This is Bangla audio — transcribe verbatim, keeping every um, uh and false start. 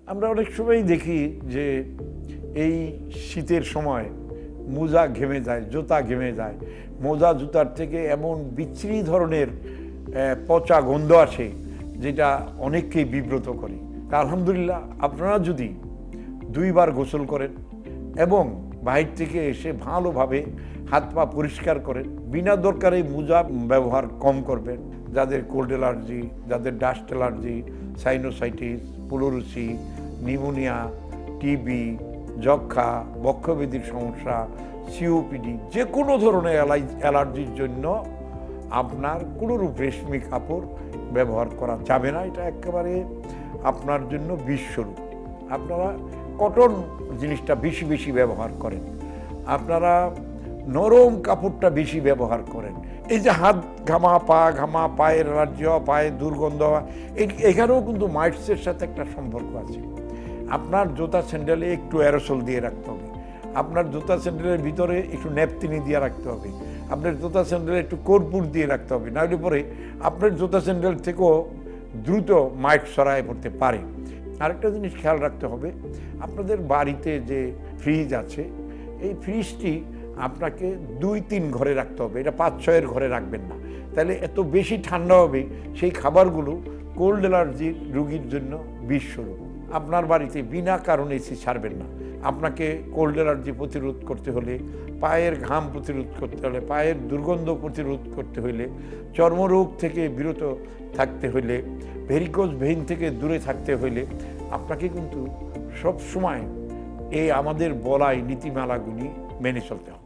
আমরা অনেক সময় দেখি যে এই শীতের সময় মোজা ঘেমে যায়, জুতা ঘেমে যায়, মোজা জুতার থেকে এমন বিচ্ছিরি ধরনের পচা গন্ধ আসে যেটা অনেককেই বিব্রত করে। আলহামদুলিল্লাহ, আপনারা যদি দুইবার গোসল করেন এবং বাইরে থেকে এসে ভালোভাবে হাত পা পরিষ্কার করেন, বিনা দরকারে মোজা ব্যবহার কম করবেন। যাদের কোল্ড অ্যালার্জি, যাদের dust allergy, sinusitis, pleurisy, pneumonia, TB, যক্ষা, বক্ষব্যাধির সমস্যা, সিওপিডি, যে কোনো ধরনের অ্যালার্জির জন্য আপনার কোনোরূপ রেশমি কাপড় ব্যবহার করা যাবে না। এটা একেবারে আপনার জন্য বিশ্বরূপ। আপনারা কটন জিনিসটা বেশি বেশি ব্যবহার করেন, আপনারা নরম কাপড়টা বেশি ব্যবহার করেন। এই যে হাত ঘামা, পা ঘামা, পায়ের রাজ্য, পায়ের দুর্গন্ধ, এখানেও কিন্তু মাইটসের সাথে একটা সম্পর্ক আছে। আপনার জুতা স্যান্ডেলে একটু অ্যারোসল দিয়ে রাখতে হবে, আপনার জুতা স্যান্ডেলের ভিতরে একটু ন্যাপথিনি দিয়ে রাখতে হবে, আপনার জুতা স্যান্ডেলে একটু কর্পূর দিয়ে রাখতে হবে, নাহলে পরে আপনার জুতা স্যান্ডেল থেকেও দ্রুত মাইট ছড়ায় পড়তে পারে। আরেকটা জিনিস খেয়াল রাখতে হবে, আপনাদের বাড়িতে যে ফ্রিজ আছে, এই ফ্রিজটি আপনাকে দুই তিন ঘরে রাখতে হবে, এটা পাঁচ ছয়ের ঘরে রাখবেন না, তাহলে এত বেশি ঠান্ডা হবে সেই খাবারগুলো কোল্ড অ্যালার্জির রোগীর জন্য বিশ্বরূপ। আপনার বাড়িতে বিনা কারণে এসি ছাড়বেন না। আপনাকে কোল্ড অ্যালার্জি প্রতিরোধ করতে হলে, পায়ের ঘাম প্রতিরোধ করতে হলে, পায়ের দুর্গন্ধ প্রতিরোধ করতে হলে, চর্মরোগ থেকে বিরত থাকতে হলে, ভেরিকোজ ভেইন থেকে দূরে থাকতে হলে আপনাকে কিন্তু সব সময় এই আমাদের বলাই নীতিমালাগুলি মেনে চলতে হবে।